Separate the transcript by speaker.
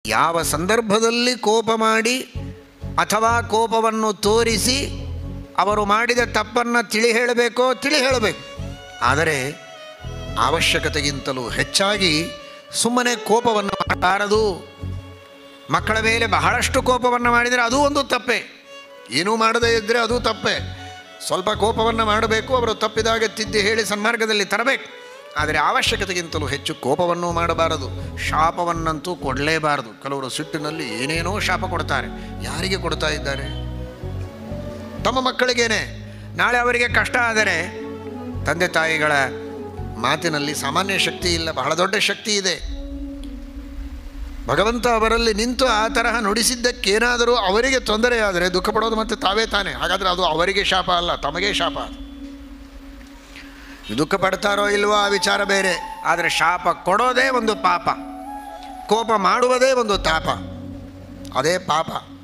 Speaker 1: ಯಾವ ಸಂದರ್ಭದಲ್ಲಿ ಕೋಪ ಮಾಡಿ ಅಥವಾ ಕೋಪವನ್ನು ತೋರಿಸಿ ಅವರು ಮಾಡಿದ ತಪ್ಪನ್ನು ತಿಳಿ ಹೇಳಬೇಕೋ ತಿಳಿ ಹೇಳಬೇಕು. ಆದರೆ ಅವಶ್ಯಕತೆಗಿಂತಲೂ ಹೆಚ್ಚಾಗಿ ಸುಮ್ಮನೆ ಕೋಪವನ್ನು ಮಾಡಬಾರದು. ಮಕ್ಕಳ ಮೇಲೆ ಬಹಳಷ್ಟು ಕೋಪವನ್ನು ಮಾಡಿದರೆ ಅದೂ ಒಂದು ತಪ್ಪೆ. ಏನೂ ಮಾಡದೇ ಇದ್ದರೆ ಅದೂ ತಪ್ಪೆ. ಸ್ವಲ್ಪ ಕೋಪವನ್ನು ಮಾಡಬೇಕು, ಅವರು ತಪ್ಪಿದಾಗ ತಿದ್ದಿ ಹೇಳಿ ಸನ್ಮಾರ್ಗದಲ್ಲಿ ತರಬೇಕು. ಆದರೆ ಅವಶ್ಯಕತೆಗಿಂತಲೂ ಹೆಚ್ಚು ಕೋಪವನ್ನು ಮಾಡಬಾರದು. ಶಾಪವನ್ನಂತೂ ಕೊಡಲೇಬಾರದು. ಕೆಲವರು ಸಿಟ್ಟಿನಲ್ಲಿ ಏನೇನೋ ಶಾಪ ಕೊಡ್ತಾರೆ. ಯಾರಿಗೆ ಕೊಡ್ತಾ ಇದ್ದಾರೆ? ತಮ್ಮ ಮಕ್ಕಳಿಗೇನೆ. ನಾಳೆ ಅವರಿಗೆ ಕಷ್ಟ ಆದರೆ ತಂದೆ ತಾಯಿಗಳ ಮಾತಿನಲ್ಲಿ ಸಾಮಾನ್ಯ ಶಕ್ತಿ ಇಲ್ಲ, ಬಹಳ ದೊಡ್ಡ ಶಕ್ತಿ ಇದೆ. ಭಗವಂತ ಅವರಲ್ಲಿ ನಿಂತು ಆ ತರಹ ನುಡಿಸಿದ್ದಕ್ಕೇನಾದರೂ ಅವರಿಗೆ ತೊಂದರೆಯಾದರೆ ದುಃಖ ಪಡೋದು ಮತ್ತೆ ತಾವೇ ತಾನೆ. ಹಾಗಾದರೆ ಅದು ಅವರಿಗೆ ಶಾಪ ಅಲ್ಲ, ತಮಗೇ ಶಾಪ. ದುಃಖ ಪಡ್ತಾರೋ ಇಲ್ವೋ ಆ ವಿಚಾರ ಬೇರೆ. ಆದರೆ ಶಾಪ ಕೊಡೋದೇ ಒಂದು ಪಾಪ, ಕೋಪ ಮಾಡುವುದೇ ಒಂದು ತಾಪ, ಅದೇ ಪಾಪ.